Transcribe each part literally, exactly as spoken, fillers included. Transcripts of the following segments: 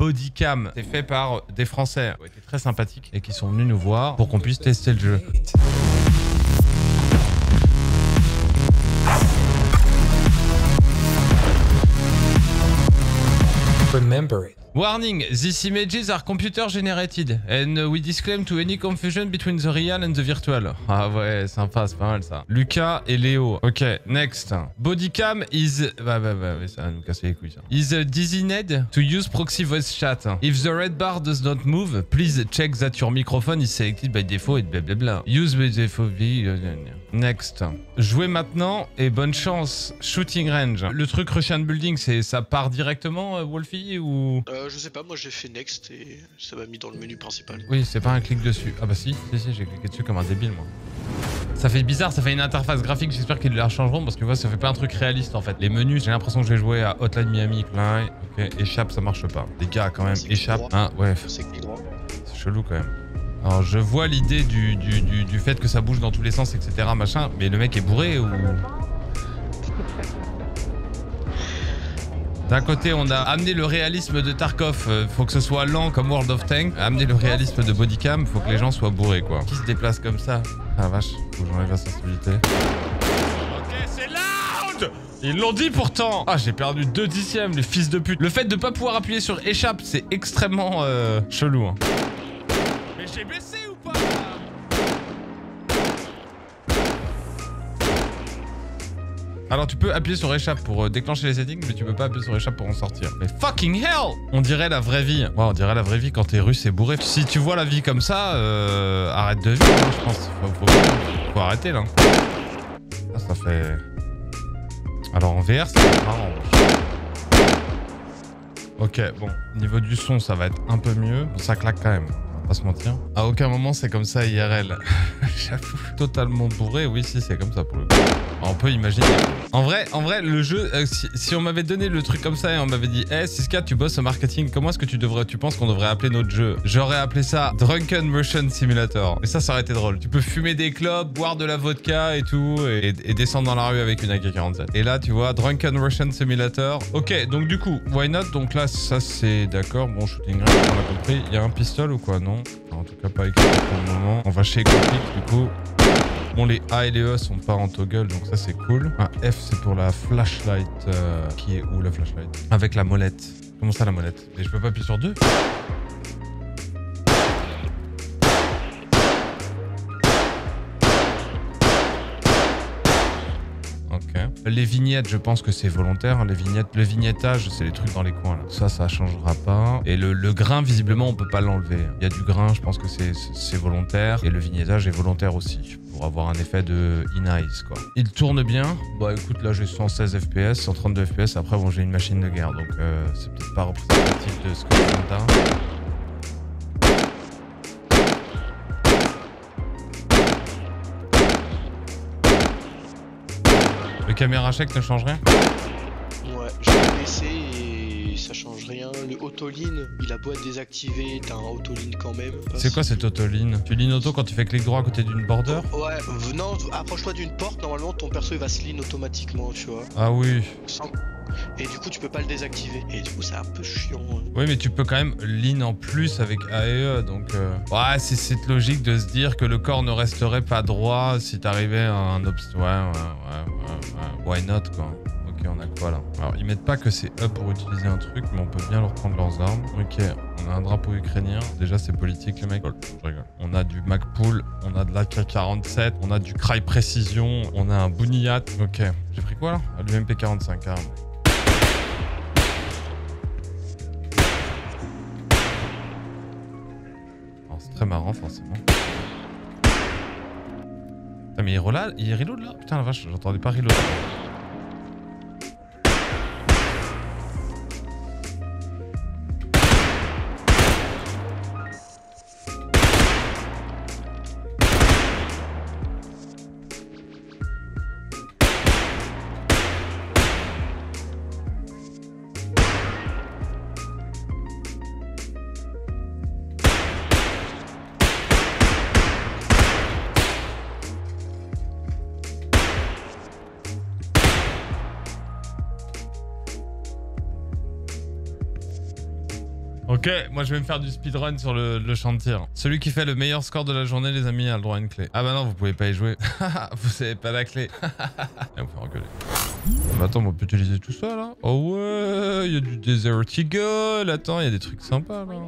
Bodycam. C'est fait par des Français qui étaient très sympathiques et qui sont venus nous voir pour qu'on puisse tester le jeu. Remember it. Warning, these images are computer generated and we disclaim to any confusion between the real and the virtual. Ah ouais, sympa, c'est pas mal ça. Lucas et Léo. Ok, next. Bodycam is... Bah bah bah, ça va nous casser les couilles ça. Is uh, designed to use proxy voice chat. If the red bar does not move, please check that your microphone is selected by default et blablabla. Use by default... Next. Jouez maintenant et bonne chance. Shooting range. Le truc Russian Building, c'est ça part directement, euh, Wolfie, ou... Euh, je sais pas, moi j'ai fait Next et ça m'a mis dans le menu principal. Oui, c'est pas un clic dessus. Ah bah si, si, si, j'ai cliqué dessus comme un débile, moi. Ça fait bizarre, ça fait une interface graphique, j'espère qu'ils la changeront parce que vois, ça fait pas un truc réaliste en fait. Les menus, j'ai l'impression que j'ai joué à Hotline Miami. Plein, ok, échappe, ça marche pas. Les gars, quand même, échappe. Ah, ouais. C'est chelou quand même. Alors, je vois l'idée du, du, du, du fait que ça bouge dans tous les sens, et cetera. Machin, mais le mec est bourré ou... D'un côté, on a amené le réalisme de Tarkov, euh, faut que ce soit lent comme World of Tanks. Amener le réalisme de Bodycam, faut que les gens soient bourrés, quoi. Qui se déplace comme ça? Ah vache, faut que j'enlève la sensibilité. Ok, c'est loud! Ils l'ont dit pourtant! Ah, j'ai perdu deux dixièmes, les fils de pute. Le fait de pas pouvoir appuyer sur échappe, c'est extrêmement euh, chelou. Hein. Mais j'ai baissé ou pas? Alors tu peux appuyer sur échappe pour euh, déclencher les settings, mais tu peux pas appuyer sur échappe pour en sortir. Mais fucking hell! On dirait la vraie vie. Ouais, on dirait la vraie vie quand t'es russe et bourré. Si tu vois la vie comme ça, euh, arrête de vivre, hein, je pense. Faut, faut, faut arrêter là. Ah, ça fait... Alors en V R, c'est marrant. Ok, bon. Niveau du son, ça va être un peu mieux. Bon, ça claque quand même. On va pas se mentir. À aucun moment, c'est comme ça I R L. J'avoue. Totalement bourré, oui, si, c'est comme ça pour le coup. On peut imaginer. En vrai, en vrai, le jeu, euh, si, si on m'avait donné le truc comme ça et on m'avait dit, hey, Siska, tu bosses au marketing, comment est-ce que tu devrais, tu penses qu'on devrait appeler notre jeu? J'aurais appelé ça Drunken Russian Simulator. Et ça, ça aurait été drôle. Tu peux fumer des clopes, boire de la vodka et tout, et, et descendre dans la rue avec une A K quarante-sept. Et là, tu vois, Drunken Russian Simulator. Ok, donc du coup, why not? Donc là, ça c'est d'accord. Bon, shooting range, on a compris. Il y a un pistolet ou quoi? Non. Enfin, en tout cas, pas écrit pour le moment. On va chez Ecopic, du coup. Bon, les A et les E sont pas en toggle, donc ça c'est cool. Un F c'est pour la flashlight, euh, qui est où la flashlight? Avec la molette. Comment ça la molette? Mais je peux pas appuyer sur deux? Les vignettes, je pense que c'est volontaire. Les vignettes, le vignettage, c'est les trucs dans les coins là. Ça, ça changera pas. Et le, le grain, visiblement, on peut pas l'enlever. Il y a du grain, je pense que c'est volontaire. Et le vignettage est volontaire aussi, pour avoir un effet de in-eyes, quoi. Il tourne bien. Bah écoute, là j'ai cent seize F P S, cent trente-deux F P S. Après, bon, j'ai une machine de guerre, donc euh, c'est peut-être pas représentatif de ce que on a. Le caméra check ne change rien? Ouais, je l'ai baissé et ça change rien. Le auto-lean, il a beau être désactivé, t'as un auto-lean quand même. C'est quoi cet auto-lean? Tu lean auto quand tu fais clic droit à côté d'une border? Ouais, non, approche-toi d'une porte, normalement ton perso il va se lean automatiquement, tu vois. Ah oui. Sans... Et du coup tu peux pas le désactiver. Et du coup c'est un peu chiant. Oui mais tu peux quand même lean en plus avec A et E, donc... Euh... Ouais, c'est cette logique de se dire que le corps ne resterait pas droit si t'arrivais à un obstacle. Ouais, ouais, ouais, ouais, ouais. Why not, quoi. Ok, on a quoi là? Alors ils mettent pas que c'est E pour utiliser un truc, mais on peut bien leur prendre leurs armes. Ok, on a un drapeau ukrainien. Déjà c'est politique les mecs. Je rigole. On a du Magpul, on a de l'A K quarante-sept, on a du Cry Précision, on a un Buniyat. Ok. J'ai pris quoi là? Ah, du M P quarante-cinq, carrément. C'est très marrant forcément. Ah, mais il reload, il reload là? Putain la vache, j'entendais pas reload. Ok, moi je vais me faire du speedrun sur le, le champ de tir. Celui qui fait le meilleur score de la journée, les amis, a le droit à une clé. Ah bah non, vous pouvez pas y jouer. Vous avez pas la clé. Et on peut reculer. Mais attends, on peut utiliser tout ça là. Oh ouais, il y a du Desert Eagle. Attends, il y a des trucs sympas là.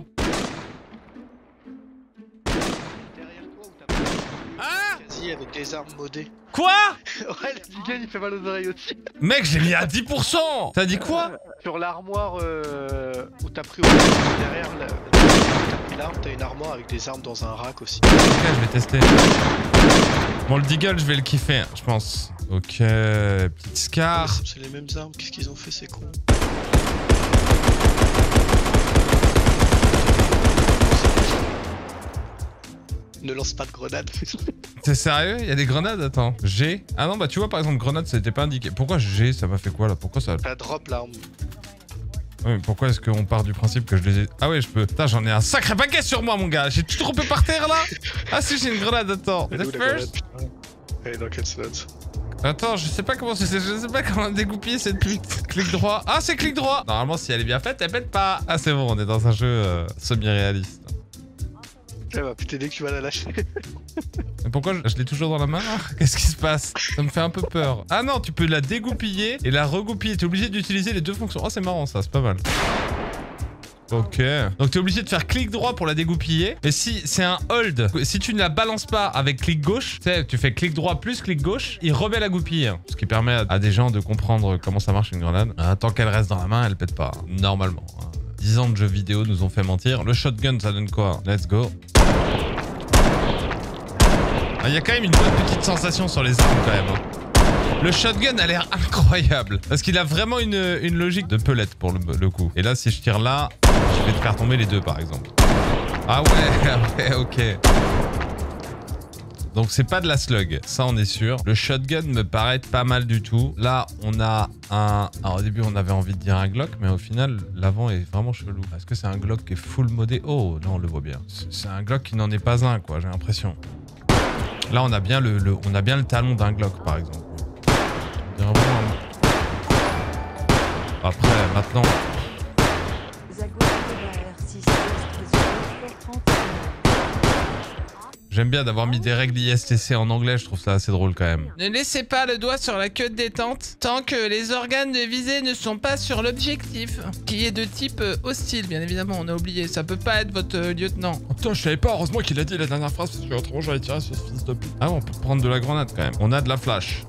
Ah, quasi avec des armes modées. quoi? Ouais, le Deagle il fait mal aux oreilles aussi. Mec, j'ai mis à dix pour cent. T'as dit quoi? Sur l'armoire euh, où t'as pris au derrière, la... t'as pris l'arme, t'as une armoire avec des armes dans un rack aussi. Ok, je vais tester. Bon, le Deagle, je vais le kiffer, je pense. Ok, petite Scar. Ouais, c'est les mêmes armes, qu'est-ce qu'ils ont fait, c'est con. Ne lance pas de grenade. T'es sérieux? Il y a des grenades? Attends. G? Ah non, bah tu vois, par exemple, grenade, ça n'était pas indiqué. Pourquoi G? Ça m'a fait quoi là? Pourquoi ça? T'as drop l'arme. Ouais, mais pourquoi est-ce qu'on part du principe que je les ai... Ah ouais, je peux... Putain, j'en ai un sacré paquet sur moi, mon gars. J'ai tout trompé par terre, là. Ah si, j'ai une grenade, attends. Elle est où, The la first? grenade, elle est dans quel slot? Attends, je sais pas comment c'est... Je sais pas comment dégoupiller cette pute. Clic droit. Ah, c'est clic droit. Normalement, si elle est bien faite, elle pète pas. Ah, c'est bon, on est dans un jeu euh, semi-réaliste. Elle va péter dès que tu vas la lâcher. Mais pourquoi je, je l'ai toujours dans la main là? Qu'est-ce qui se passe? Ça me fait un peu peur. Ah non, tu peux la dégoupiller et la regoupiller. T'es obligé d'utiliser les deux fonctions. Oh, c'est marrant ça, c'est pas mal. Ok. Donc t'es obligé de faire clic droit pour la dégoupiller. Mais si c'est un hold, si tu ne la balances pas avec clic gauche, tu sais, tu fais clic droit plus clic gauche, il remet la goupille. Ce qui permet à, à des gens de comprendre comment ça marche une grenade. Ah, tant qu'elle reste dans la main, elle pète pas. Normalement. dix ans de jeux vidéo nous ont fait mentir. Le shotgun, ça donne quoi? Let's go. Il y a quand même une bonne petite sensation sur les armes quand même. Hein. Le shotgun a l'air incroyable. Parce qu'il a vraiment une, une logique de pelette pour le, le coup. Et là, si je tire là, je vais te faire tomber les deux par exemple. Ah ouais, ouais, ok. Donc c'est pas de la slug, ça on est sûr. Le shotgun me paraît pas mal du tout. Là, on a un... Alors au début, on avait envie de dire un Glock, mais au final, l'avant est vraiment chelou. Est-ce que c'est un Glock qui est full modé? Oh, là on le voit bien. C'est un Glock qui n'en est pas un, quoi, j'ai l'impression. Là, on a bien le, le, on a bien le talon d'un Glock, par exemple. Vraiment... Après, maintenant... J'aime bien d'avoir mis des règles I S T C en anglais, je trouve ça assez drôle quand même. Ne laissez pas le doigt sur la queue de détente tant que les organes de visée ne sont pas sur l'objectif, qui est de type euh, hostile, bien évidemment, on a oublié. Ça peut pas être votre euh, lieutenant. Oh, putain, je savais pas, heureusement qu'il a dit la dernière phrase, parce que autrement j'aurais tiré sur ce fils de pute. Ah, on peut prendre de la grenade quand même. On a de la flash.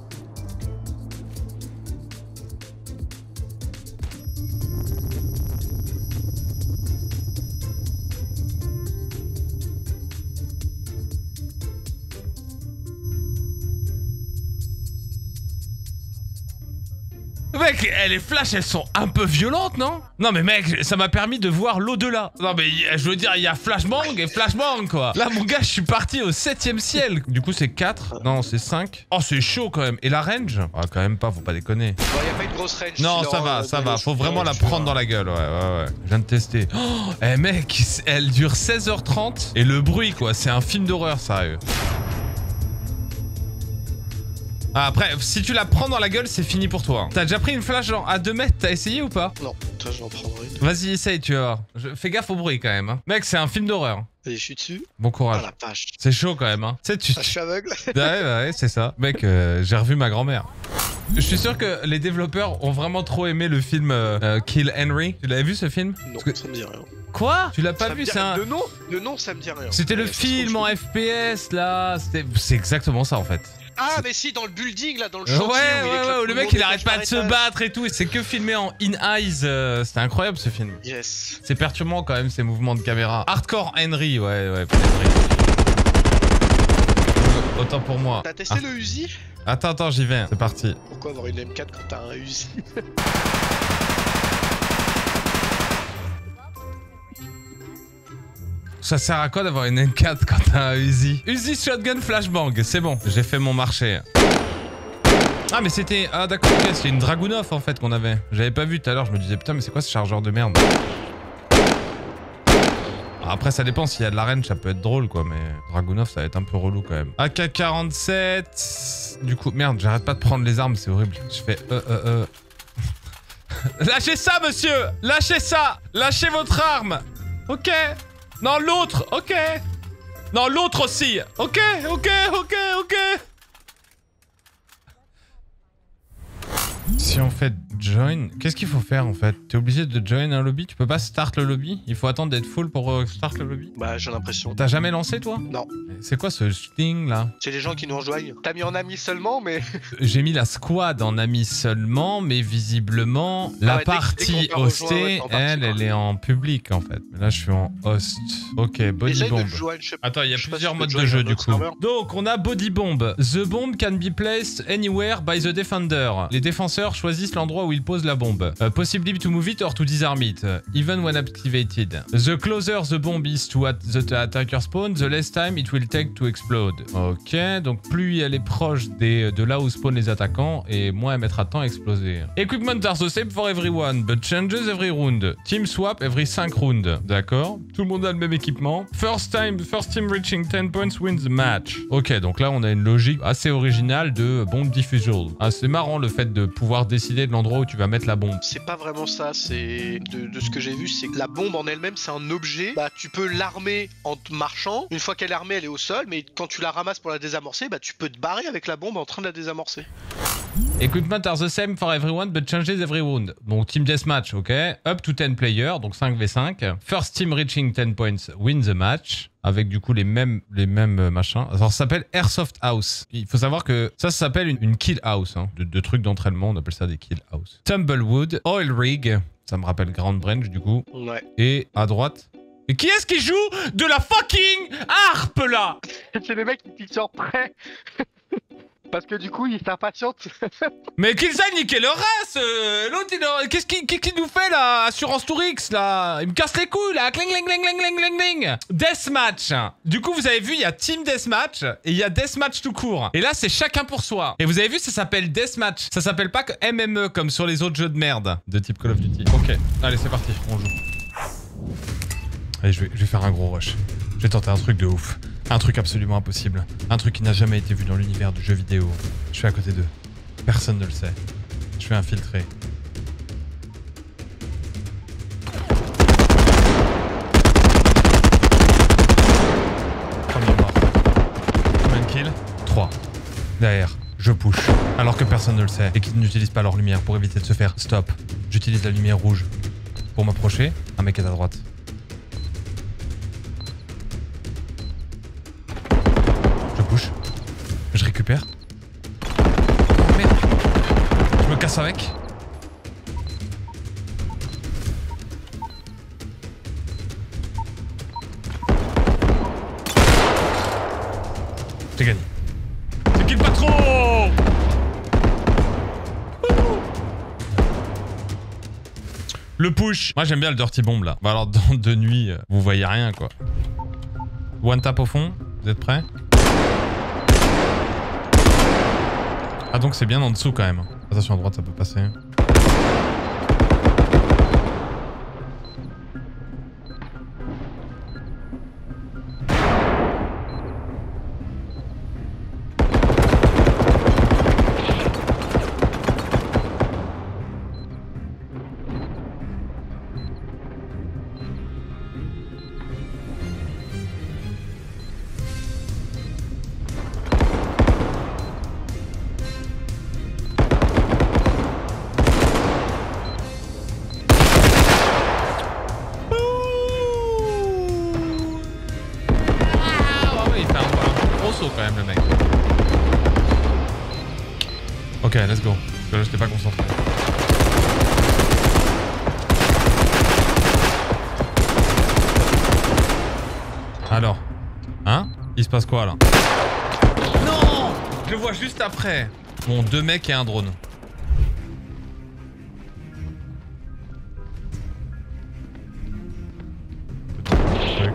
Mec, les flashs, elles sont un peu violentes, non? Non mais mec, ça m'a permis de voir l'au-delà. Non mais je veux dire, il y a flashbang et flashbang quoi. Là mon gars, je suis parti au septième ciel. Du coup c'est quatre. Non, c'est cinq. Oh, c'est chaud quand même. Et la range? Ah, quand même pas, faut pas déconner. Bon, y a pas une grosse range. Non, ça va, ça va. Faut vraiment la prendre dans la gueule. Ouais, ouais, ouais. Je viens de tester. Oh, eh mec, elle dure seize heures trente. Et le bruit quoi, c'est un film d'horreur, sérieux. Ah, après, si tu la prends dans la gueule, c'est fini pour toi. T'as déjà pris une flash genre à deux mètres, t'as essayé ou pas? Non, toi j'en prendrai une. Vas-y, essaye, tu vas voir. Je... Fais gaffe au bruit quand même. Hein. Mec, c'est un film d'horreur. Allez, je suis dessus. Bon courage. Ah la vache. C'est chaud quand même. Hein. Tu sais, tu... Ah, je suis aveugle. Ouais, ouais, c'est ça. Mec, euh, j'ai revu ma grand-mère. Je suis sûr que les développeurs ont vraiment trop aimé le film euh, euh, Kill Henry. Tu l'avais vu ce film? Non, que... ça me dit rien. Quoi? Tu l'as pas ça vu? C'est un... De nom, de nom, ça me dit rien. C'était le ouais, film en F P S là. C'est exactement ça en fait. Ah mais si, dans le building là, dans le Ouais, chantier. ouais, où il ouais, où le mec il arrête pas de se battre et tout. Et c'est que filmé en in-eyes. Euh, C'était incroyable ce film. Yes. C'est perturbant quand même ces mouvements de caméra. Hardcore Henry, ouais, ouais, pour Henry. Autant pour moi. T'as testé ah. le Uzi? Attends, attends, j'y vais. C'est parti. Pourquoi avoir une M quatre quand t'as un Uzi? Ça sert à quoi d'avoir une M quatre quand t'as un Uzi? Uzi Shotgun Flashbang, c'est bon, j'ai fait mon marché. Ah mais c'était... Ah d'accord, ok, c'était une Dragunov en fait qu'on avait. J'avais pas vu tout à l'heure, je me disais putain mais c'est quoi ce chargeur de merde? Après ça dépend, s'il y a de la range ça peut être drôle quoi, mais Dragunov ça va être un peu relou quand même. A K quarante-sept... Du coup, merde, j'arrête pas de prendre les armes, c'est horrible. Je fais euh euh euh... Lâchez ça, monsieur. Lâchez ça. Lâchez votre arme. Ok. Non, l'autre. Ok. Non, l'autre aussi. Ok, ok, ok, ok. Si on fait join, qu'est-ce qu'il faut faire en fait? T'es obligé de join un lobby? Tu peux pas start le lobby? Il faut attendre d'être full pour euh, start le lobby? Bah, j'ai l'impression. T'as jamais lancé toi? Non. C'est quoi ce thing là? C'est les gens qui nous rejoignent. T'as mis en ami seulement, mais. J'ai mis la squad en ami seulement, mais visiblement, la Ah ouais, dès- partie dès qu'on peut hostée, rejoindre, ouais, en partie, elle, quoi. elle est en public en fait. Mais là, je suis en host. Ok, body Essaye de bomb. te joindre, je sais pas. Attends, il y a Je sais pas plusieurs si tu modes peux de joindre jeu un du autre coup. serveur. Donc, on a body bomb. The bomb can be placed anywhere by the defender. Les défenseurs choisissent l'endroit où ils posent la bombe. Uh, possibly to move it or to disarm it, uh, even when activated. The closer the bomb is to at the attacker spawn, the less time it will take to explode. Ok, donc plus elle est proche des, de là où spawnent les attaquants, et moins elle mettra de temps à exploser. Equipment are the same for everyone, but changes every round. Team swap every cinq rounds. D'accord. Tout le monde a le même équipement. First time, first team reaching ten points wins the match. Ok, donc là on a une logique assez originale de bomb diffusal. Ah, c'est marrant le fait de pouvoir décider de l'endroit où tu vas mettre la bombe. C'est pas vraiment ça, c'est de, de ce que j'ai vu, c'est que la bombe en elle-même c'est un objet. Bah tu peux l'armer en te marchant. Une fois qu'elle est armée, elle est au sol, mais quand tu la ramasses pour la désamorcer, bah tu peux te barrer avec la bombe en train de la désamorcer. Equipment are the same for everyone but changes every round. Donc team deathmatch, ok. Up to ten players, donc cinq v cinq. First team reaching ten points win the match. Avec du coup les mêmes, les mêmes euh, machins. Alors ça s'appelle Airsoft House. Il faut savoir que ça, ça s'appelle une, une kill house. Hein. De, de trucs d'entraînement, on appelle ça des kill house. Tumblewood, Oil Rig. Ça me rappelle Ground Branch du coup. Ouais. Et à droite. Et qui est-ce qui joue de la fucking harpe là? C'est les mecs qui piquent sur près. Parce que du coup, ils s'impatientent. Mais qu'ils aillent niquer leur race euh, L'autre, il... qu'est-ce qu'il qu'est-ce qu'il nous fait là? Assurance Tourix là. Il me casse les couilles là. Cling, cling, cling, cling, cling, cling, cling. Deathmatch. Du coup, vous avez vu, il y a Team Deathmatch et il y a Deathmatch tout court. Et là, c'est chacun pour soi. Et vous avez vu, ça s'appelle Deathmatch. Ça s'appelle pas que M M E comme sur les autres jeux de merde de type Call of Duty. Ok, allez, c'est parti, on joue. Allez, je vais, je vais faire un gros rush. Je vais tenter un truc de ouf. Un truc absolument impossible. Un truc qui n'a jamais été vu dans l'univers du jeu vidéo. Je suis à côté d'eux. Personne ne le sait. Je suis infiltré. Premier mort. Combien de kills? trois. Derrière, je push. Alors que personne ne le sait et qu'ils n'utilisent pas leur lumière pour éviter de se faire stop. J'utilise la lumière rouge. Pour m'approcher, un mec est à droite. Je récupère. Oh merde. Je me casse avec. J'ai gagné. C'est qui le patron? Le push. Moi j'aime bien le dirty bomb là. Bah alors dans de nuit, vous voyez rien quoi. One tap au fond. Vous êtes prêts? Ah donc c'est bien en dessous quand même. Attention à droite, ça peut passer. Quand même le mec. Ok, let's go. Parce que là, j'étais pas concentré. Alors, hein? Il se passe quoi là? Non! Je le vois juste après. Bon, deux mecs et un drone. Truc.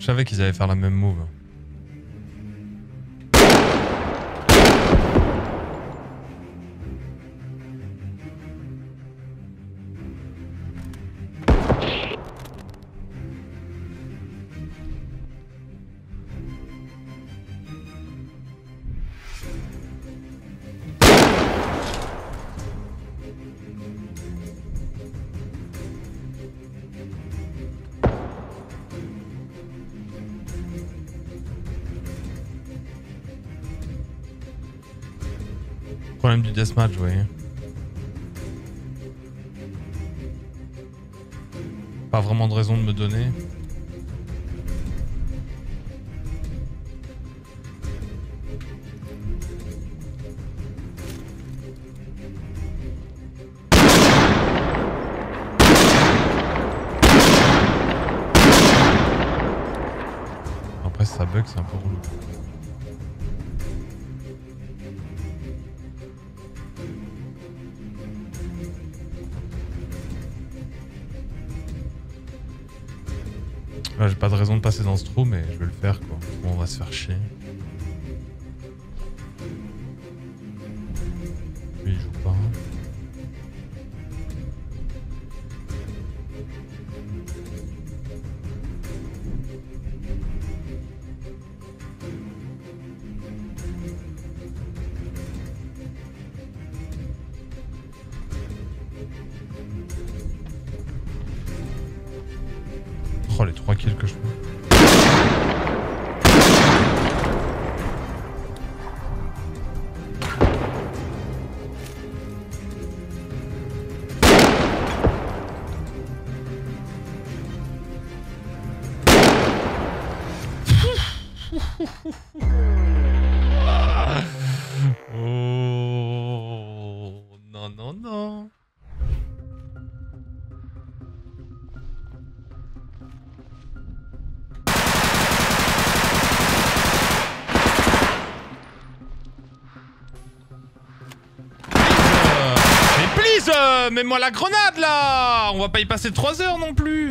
Je savais qu'ils allaient faire la même move. Problème du deathmatch, vous voyez. Pas vraiment de raison de me donner. Après, si ça bug, c'est un peu relou. Là, j'ai pas de raison de passer dans ce trou, mais je vais le faire quoi. Bon, on va se faire chier. Lui, il joue pas. Oh, les trois kills que je fais. Oh, non, non, non. Euh, mets-moi la grenade là! On va pas y passer trois heures non plus!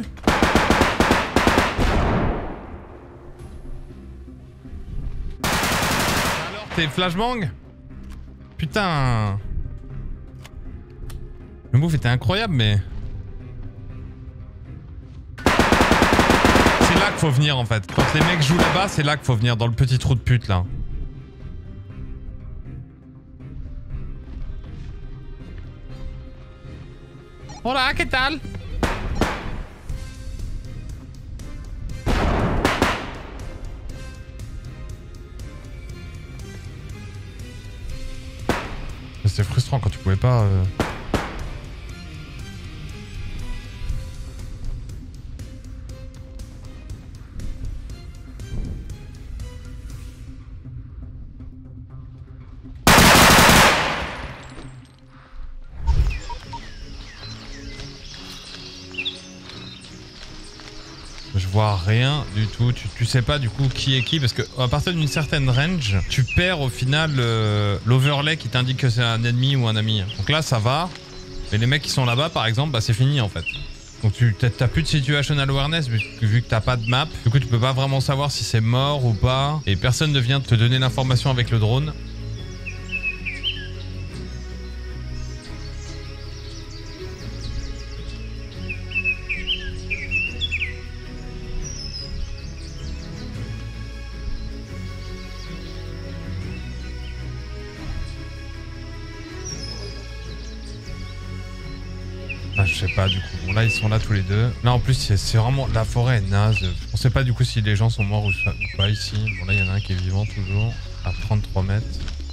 Alors, t'es flashbang? Putain! Le move était incroyable, mais. C'est là qu'il faut venir en fait. Quand les mecs jouent là-bas, c'est là qu'il faut venir, dans le petit trou de pute là. Hola, ¿qué tal? C'était frustrant quand tu pouvais pas... Euh... Je vois rien du tout, tu, tu sais pas du coup qui est qui parce que à partir d'une certaine range, tu perds au final euh, l'overlay qui t'indique que c'est un ennemi ou un ami. Donc là ça va, mais les mecs qui sont là-bas par exemple, bah c'est fini en fait. Donc tu t'as plus de situational awareness vu, vu que t'as pas de map, du coup tu peux pas vraiment savoir si c'est mort ou pas, et personne ne vient te donner l'information avec le drone. Ah, je sais pas du coup. Bon là ils sont là tous les deux. Là en plus c'est vraiment... La forêt est naze. On sait pas du coup si les gens sont morts ou pas ici. Bon là il y en a un qui est vivant toujours. À trente-trois mètres.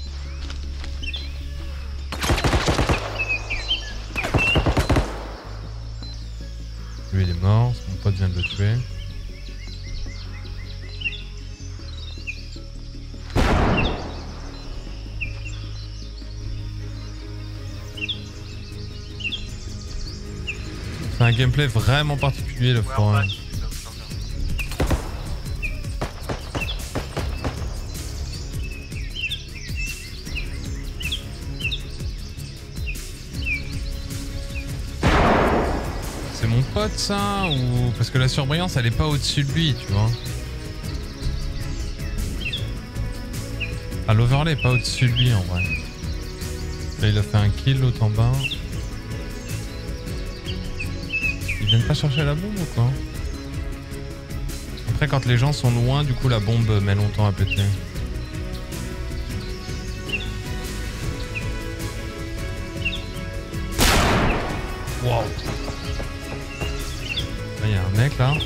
Lui il est mort. Mon pote vient de le tuer. C'est un gameplay vraiment particulier le forêt. C'est mon pote ça ou... Parce que la surbrillance elle est pas au-dessus de lui tu vois. Ah, l'overlay est pas au-dessus de lui en vrai. Là, il a fait un kill l'autre en bas. Ils viennent pas chercher la bombe ou quoi? Après, quand les gens sont loin, du coup, la bombe met longtemps à péter. Wow. Là, il y a un mec là.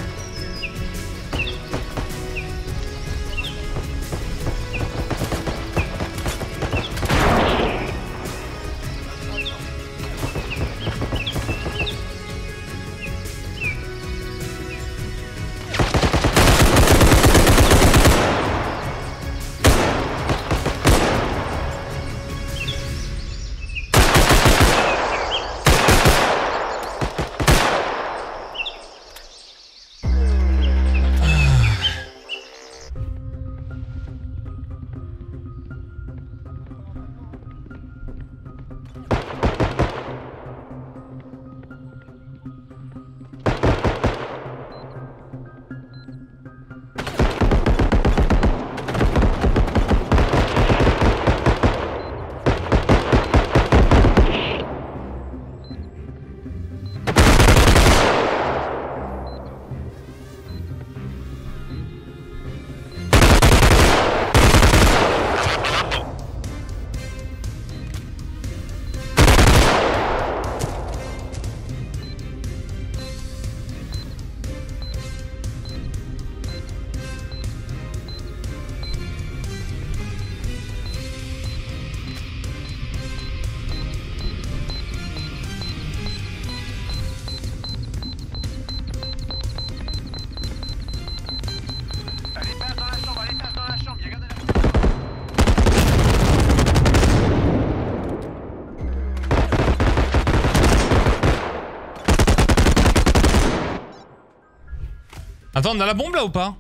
Attends, on a la bombe là ou pas?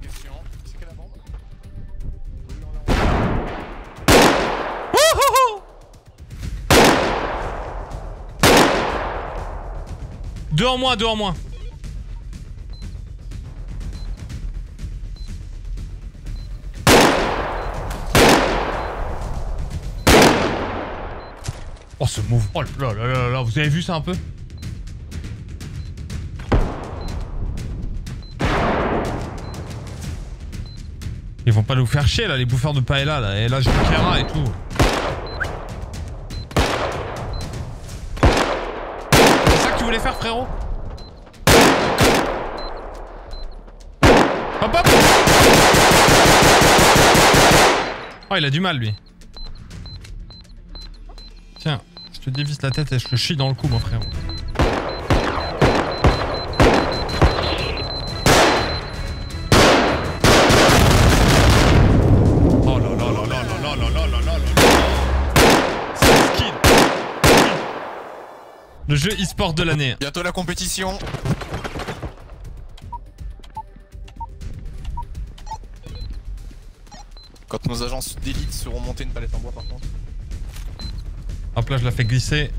Oh, oh, oh, deux en moins, deux en moins. Oh ce move. Oh là là là là, vous avez vu ça un peu? Ils vont pas nous faire chier là, les bouffeurs de paella là, et là j'ai Kera et tout. C'est ça que tu voulais faire frérot? Hop hop. Oh il a du mal lui. Tiens, je te dévisse la tête et je te chie dans le cou mon frérot. Le jeu e-sport de l'année. Bientôt la compétition. Quand nos agences d'élite seront montées une palette en bois par contre. Hop là je la fais glisser.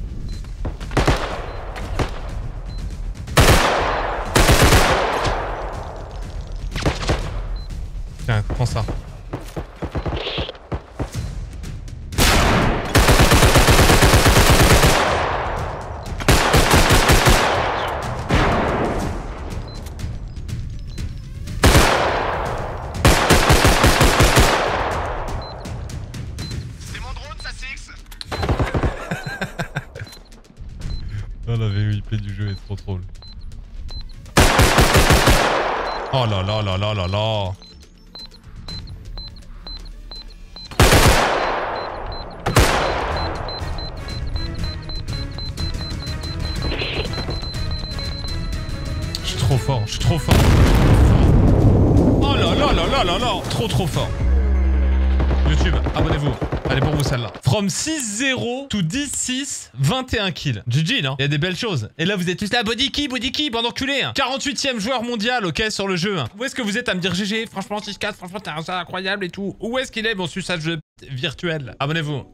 Tiens, prends ça. Oh la V U I P du jeu est trop drôle. Oh là là là là là là. Je suis trop fort, je suis trop fort. Oh là là là là là là. Trop trop fort. YouTube, abonnez-vous. Allez pour vous celle-là. From six zéro to dix six, vingt et un kills. G G, non? Il y a des belles choses. Et là, vous êtes tous là, body key, body key, bande enculé. quarante-huitième joueur mondial, ok, sur le jeu. Où est-ce que vous êtes à me dire G G? Franchement, six quatre, franchement, t'as un ça incroyable et tout. Où est-ce qu'il est, mon suçage de virtuel? Abonnez-vous.